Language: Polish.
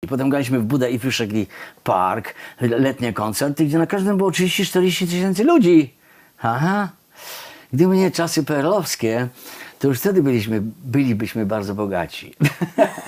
I potem graliśmy w Buda i Frühstückli Park, letnie koncerty, gdzie na każdym było 30-40 tysięcy ludzi. Aha. Gdyby nie czasy PRL-owskie, to już wtedy bylibyśmy bardzo bogaci.